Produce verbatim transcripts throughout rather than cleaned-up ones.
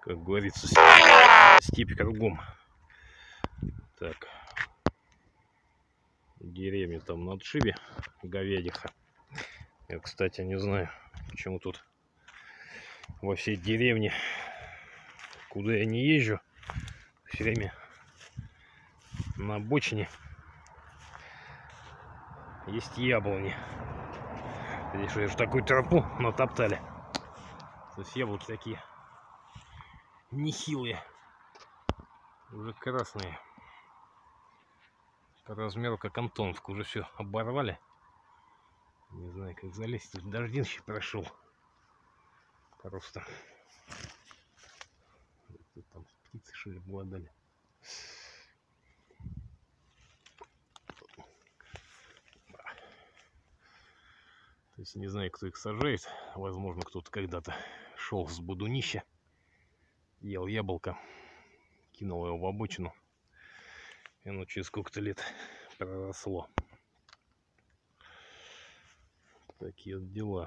Как говорится, степь кругом. Так, деревня там на отшибе, говядиха. Я, кстати, не знаю, почему тут во всей деревне, куда я не езжу, все время на обочине есть яблони. Здесь что, же такую тропу натоптали. То есть яблоки такие нехилые, уже красные, по размеру как антоновка. Уже все оборвали. Не знаю, как залезть. Тут дождище прошел. Просто тут там птицы что ли обладали. То есть не знаю, кто их сажает. Возможно, кто-то когда-то шел с будунища, ел яблоко, кинул его в обочину, и оно через сколько-то лет проросло. Такие вот дела.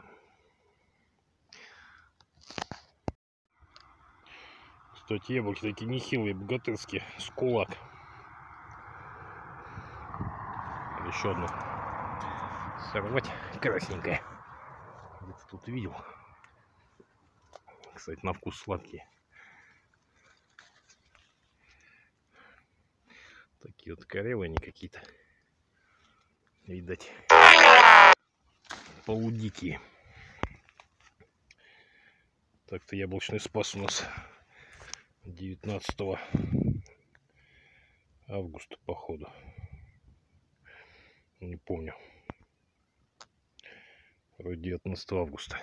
Кстати, яблоки такие нехилые, богатырские, с кулак. Еще одно сорвать, красненькое. Где-то тут видел. Кстати, на вкус сладкие. Такие вот корявые они какие-то. Видать, полудикие. Так-то яблочный спас у нас девятнадцатого августа, походу. Не помню. Вроде девятнадцатого августа.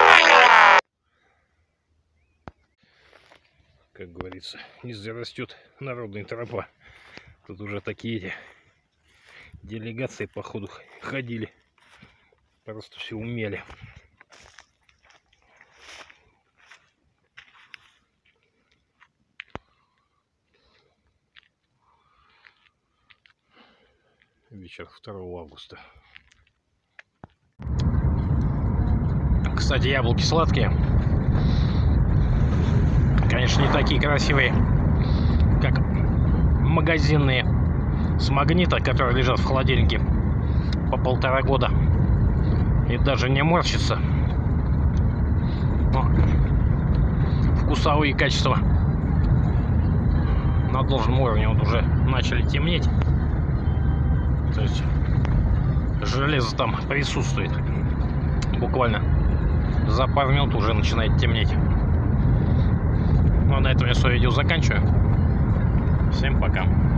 Как говорится, не зарастет народная тропа. Тут уже такие эти делегации, походу, ходили. Просто все умели. Вечер второго августа. Кстати, яблоки сладкие. Конечно, не такие красивые, как магазинные с магнита, которые лежат в холодильнике по полтора года и даже не морщится. Но вкусовые качества на должном уровне вот уже начали темнеть. То есть железо там присутствует. Буквально за пару минут уже начинает темнеть. Ну а на этом я свое видео заканчиваю. Всем пока.